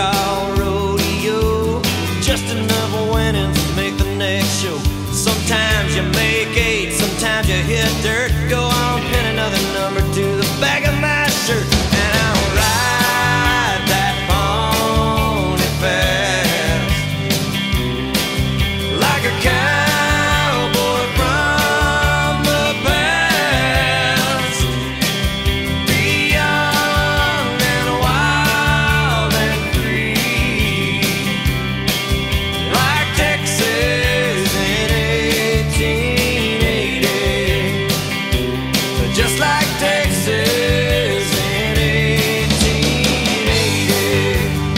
call rodeo. Just enough winnings to make the next show. Sometimes you make 8, sometimes you hit dirt. Go on, pin another number to the back of my shirt, and I'll ride that pony fast like a cowboy from the past. Be young and wild and free, like Texas in 1880. Just like Texas in 1880.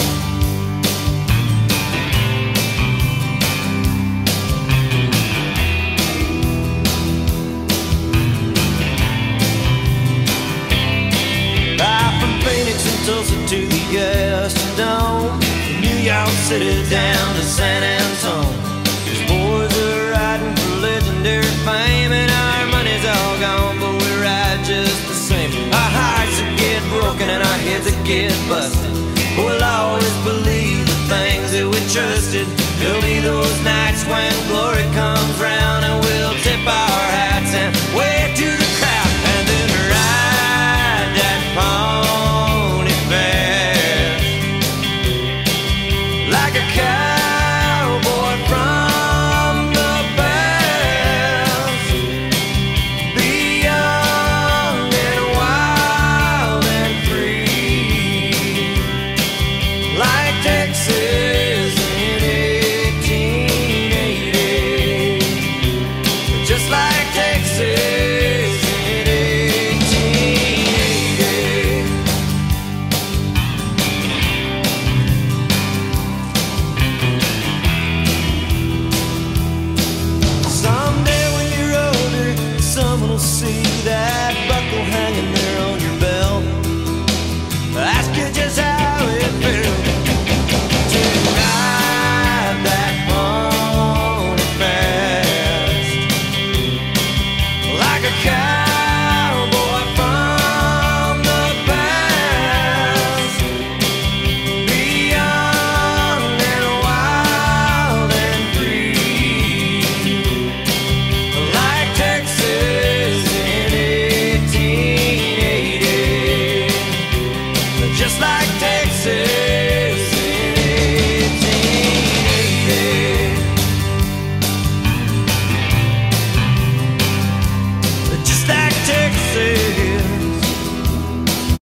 From Phoenix and Tulsa to the Astrodome, New York City down to San Antone. These boys are riding for legendary fame, and our money's all gone, but we ride just the same. Our hearts that get broken and our heads that get busted, we'll always believe the things that we trusted. There'll be those nights when glory comes round, and we'll tip our hats and wave to the crowd, and then ride that pony fast like a cowboy from the past. Be young and wild and free, like Texas in 1880. Just like Texas in 1880. Someday when you're older, someone will see that buckle hanging there on your belt. Ask you just how it felt to ride that pony fast like a cowboy from the past. Be young and wild and free, like Texas in 1880. Just like Texas